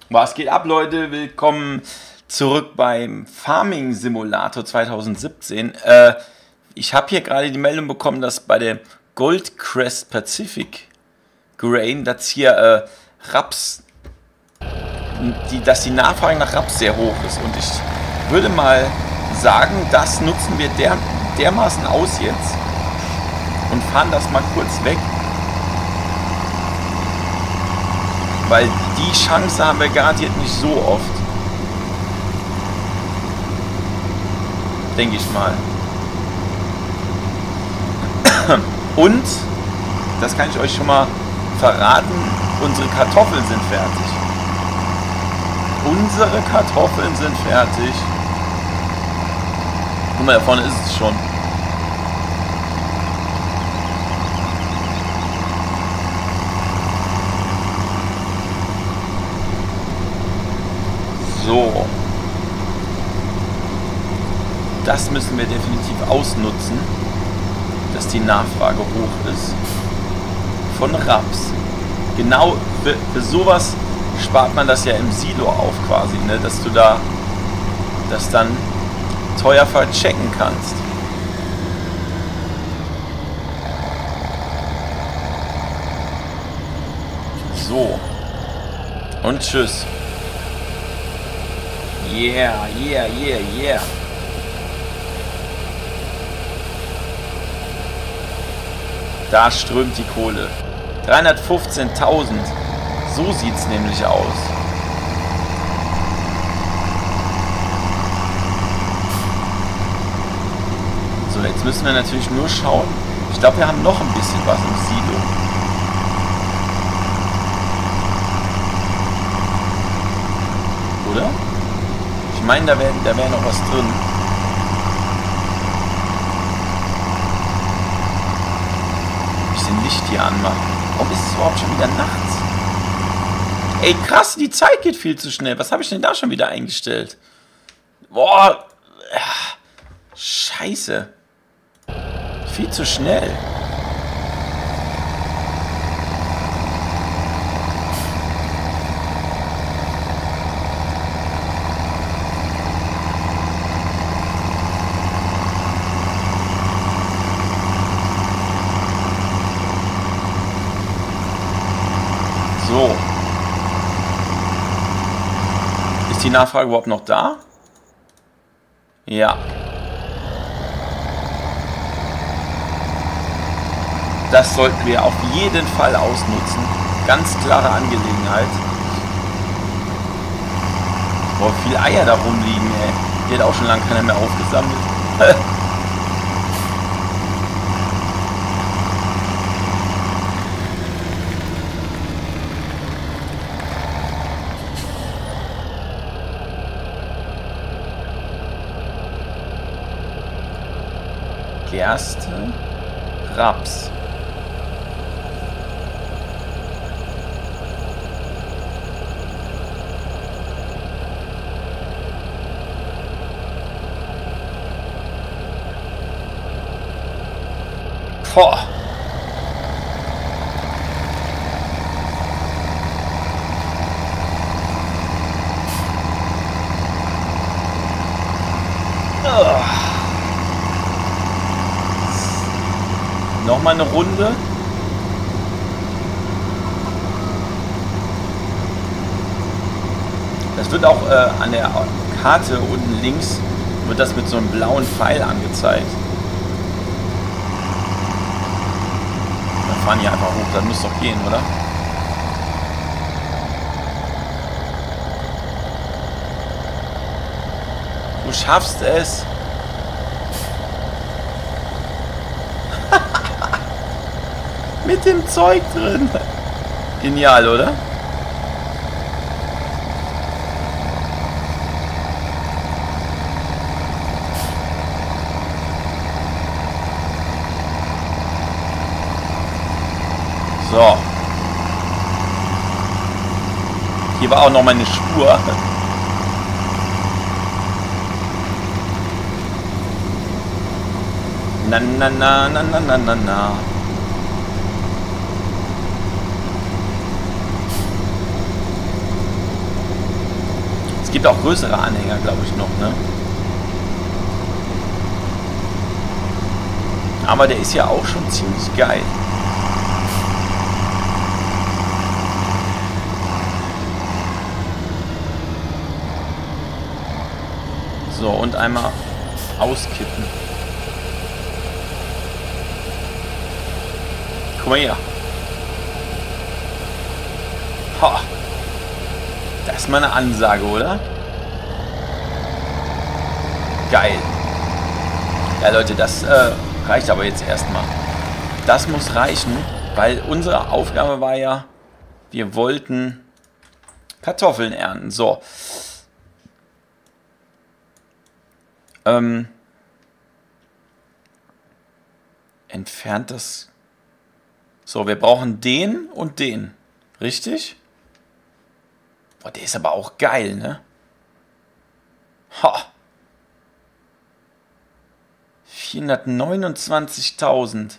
Was geht ab, Leute? Willkommen zurück beim Farming Simulator 2017. Ich habe hier gerade die Meldung bekommen, dass bei der Goldcrest Pacific Grain, dass hier Raps, dass die Nachfrage nach Raps sehr hoch ist. Und ich würde mal sagen, das nutzen wir dermaßen aus jetzt und fahren das mal kurz weg. Weil die Chance haben wir garantiert nicht so oft. Denke ich mal. Und, das kann ich euch schon mal verraten, unsere Kartoffeln sind fertig. Unsere Kartoffeln sind fertig. Guck mal, da vorne ist es schon. So. Das müssen wir definitiv ausnutzen, dass die Nachfrage hoch ist. Von Raps. Genau für sowas spart man das ja im Silo auf quasi, ne? Dass du da das dann teuer verchecken kannst. So. Und tschüss. Yeah, yeah, yeah, yeah. Da strömt die Kohle. 315.000. So sieht's nämlich aus. So, jetzt müssen wir natürlich nur schauen. Ich glaube, wir haben noch ein bisschen was im Silo. Oder? Ich meine, da wäre noch was drin. Ein bisschen Licht hier anmachen. Warum ist es überhaupt schon wieder nachts? Ey, krass, die Zeit geht viel zu schnell. Was habe ich denn da schon wieder eingestellt? Boah. Scheiße. Viel zu schnell. So. Ist die Nachfrage überhaupt noch da? Ja. Das sollten wir auf jeden Fall ausnutzen. Ganz klare Angelegenheit. Boah, wie viele Eier da rumliegen, ey. Die hat auch schon lange keiner mehr aufgesammelt. Gerste, Raps. Boah. Nochmal eine Runde. Das wird auch an der Karte unten links, wird das mit so einem blauen Pfeil angezeigt. Wir fahren hier einfach hoch, das muss doch gehen, oder? Du schaffst es. Mit dem Zeug drin. Genial, oder? So. Hier war auch noch meine Spur. Na na na na na na na na. Es gibt auch größere Anhänger, glaube ich, noch, ne? Aber der ist ja auch schon ziemlich geil. So, und einmal auskippen. Guck mal hier. Ha. Das ist mal eine Ansage, oder? Geil. Ja, Leute, das reicht aber jetzt erstmal. Das muss reichen, weil unsere Aufgabe war ja, wir wollten Kartoffeln ernten. So. Entfernt das. So, wir brauchen den und den. Richtig? Boah, der ist aber auch geil, ne? Ha! 429.000.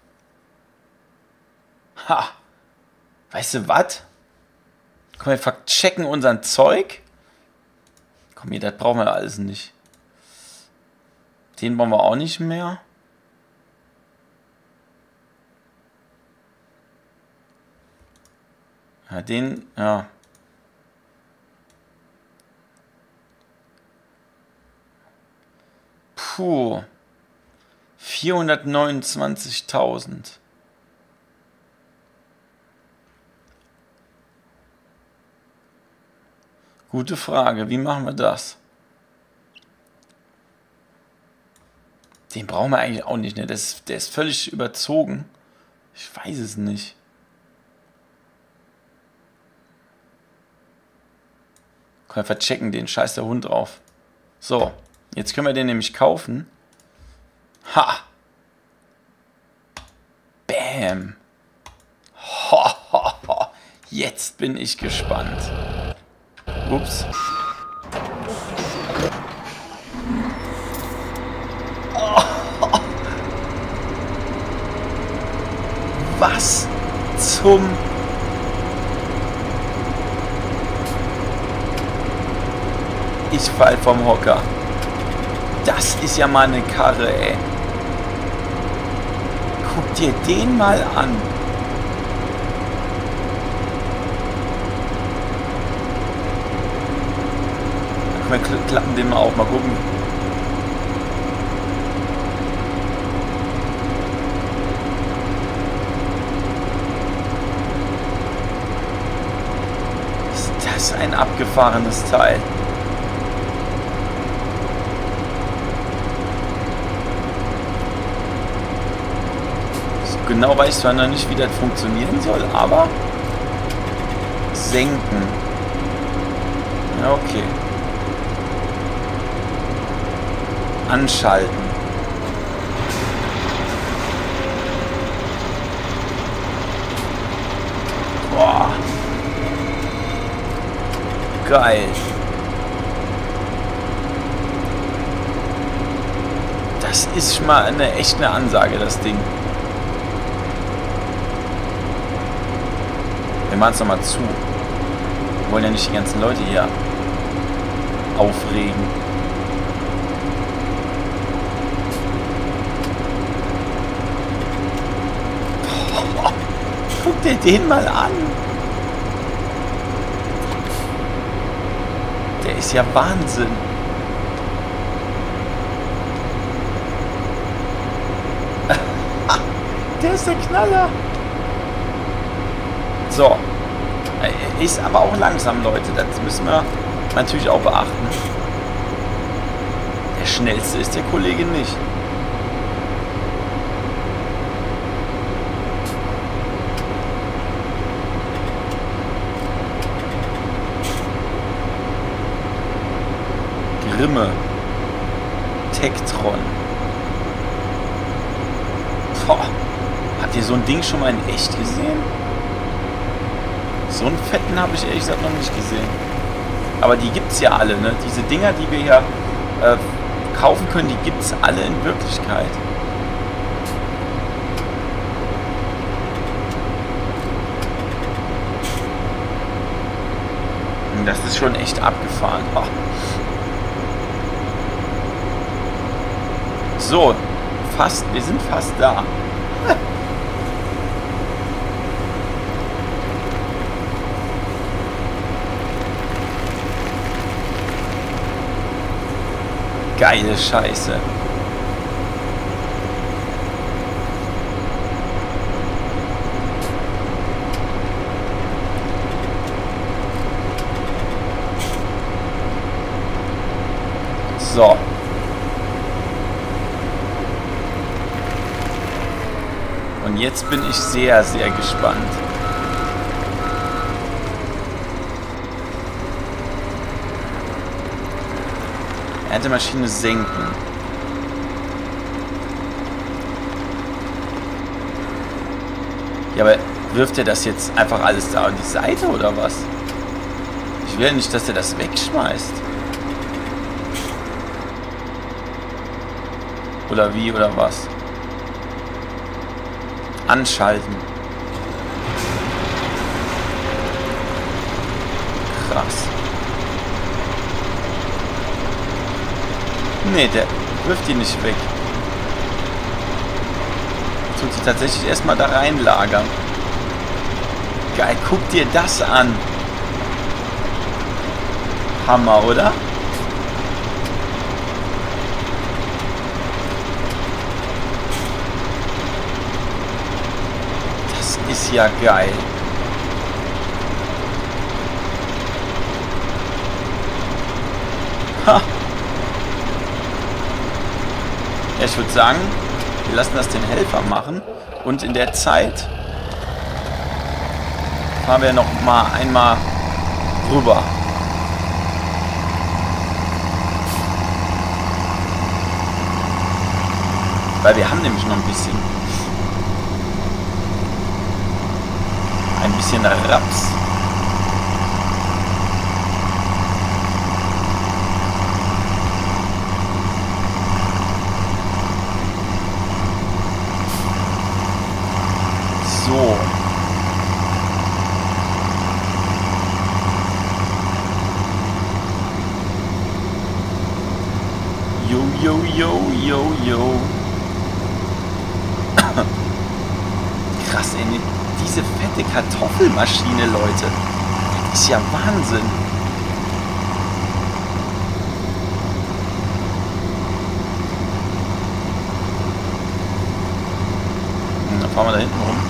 Ha! Weißt du was? Komm, wir verchecken unseren Zeug. Komm hier, das brauchen wir alles nicht. Den brauchen wir auch nicht mehr. Ja, den, ja. Puh. 429.000. Gute Frage. Wie machen wir das? Den brauchen wir eigentlich auch nicht, ne? Der ist völlig überzogen. Ich weiß es nicht. Können wir verchecken, den scheiß der Hund drauf. So, jetzt können wir den nämlich kaufen. Ha! Bam! Ho, ho, ho. Jetzt bin ich gespannt. Ups. Was zum... Ich fall vom Hocker. Das ist ja mal eine Karre, ey. Guck dir den mal an. Wir klappen den mal auf, mal gucken. Ist das ein abgefahrenes Teil? So genau weiß ich zwar noch nicht, wie das funktionieren soll, aber senken. Ja, okay. Anschalten. Boah. Geil. Das ist schon mal echt eine Ansage, das Ding. Wir machen es nochmal zu. Wir wollen ja nicht die ganzen Leute hier aufregen. Guck dir den mal an. Der ist ja Wahnsinn. Der ist der Knaller. So. Ist aber auch langsam, Leute. Das müssen wir natürlich auch beachten. Der schnellste ist der Kollege nicht. Grimme. Tektron. Boah. Habt ihr so ein Ding schon mal in echt gesehen? So einen fetten habe ich ehrlich gesagt noch nicht gesehen. Aber die gibt es ja alle, ne? Diese Dinger, die wir hier kaufen können, die gibt es alle in Wirklichkeit. Das ist schon echt abgefahren. Oh. So, fast, wir sind fast da. Geile Scheiße. So. Und jetzt bin ich sehr, sehr gespannt. Erntemaschine senken. Ja, aber wirft er das jetzt einfach alles da an die Seite oder was? Ich will ja nicht, dass er das wegschmeißt. Oder wie oder was? Anschalten. Krass. Nee, der wirft die nicht weg. Tut sie tatsächlich erstmal da reinlagern. Geil, guck dir das an. Hammer, oder? Das ist ja geil. Ha! Ja, ich würde sagen, wir lassen das den Helfer machen und in der Zeit fahren wir noch mal einmal rüber. Weil wir haben nämlich noch ein bisschen Raps. So. Yo, yo, yo, yo, yo. Krass, ey, diese fette Kartoffelmaschine, Leute. Das ist ja Wahnsinn. Dann fahren wir da hinten rum.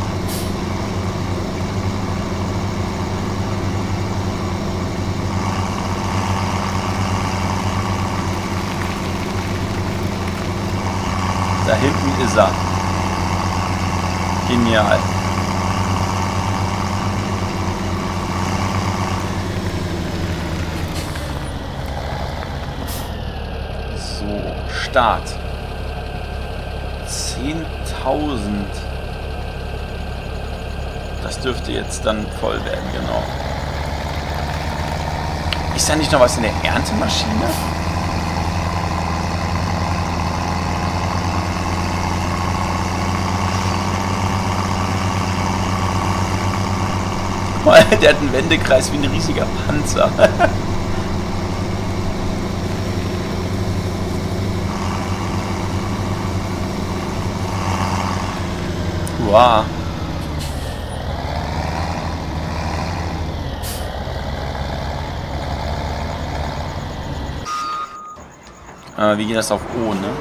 Da hinten ist er. Genial. So, Start. 10.000. Das dürfte jetzt dann voll werden, genau. Ist da nicht noch was in der Erntemaschine? Der hat einen Wendekreis wie ein riesiger Panzer. Wow. Wie geht das auf O, ne?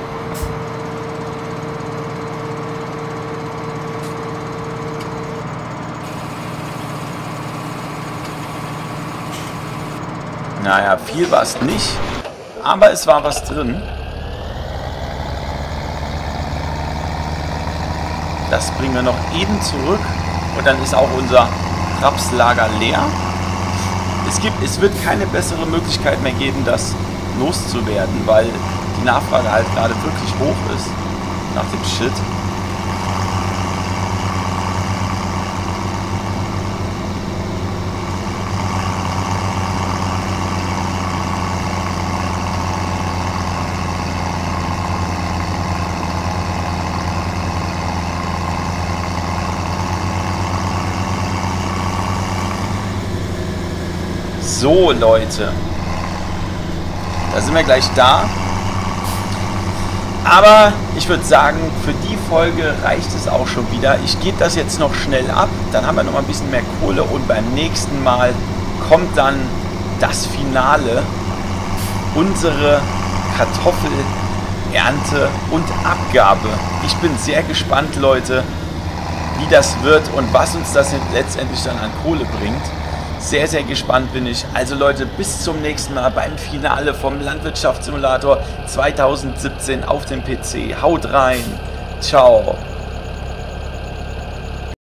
Naja, viel war es nicht, aber es war was drin. Das bringen wir noch eben zurück und dann ist auch unser Rapslager leer. Es wird keine bessere Möglichkeit mehr geben, das loszuwerden, weil die Nachfrage halt gerade wirklich hoch ist nach dem Shit. So, Leute. Da sind wir gleich da. Aber ich würde sagen, für die Folge reicht es auch schon wieder. Ich gebe das jetzt noch schnell ab. Dann haben wir noch mal ein bisschen mehr Kohle. Und beim nächsten Mal kommt dann das Finale. Unsere Kartoffelernte und Abgabe. Ich bin sehr gespannt, Leute, wie das wird und was uns das letztendlich dann an Kohle bringt. Sehr, sehr gespannt bin ich. Also Leute, bis zum nächsten Mal beim Finale vom Landwirtschaftssimulator 2017 auf dem PC. Haut rein. Ciao.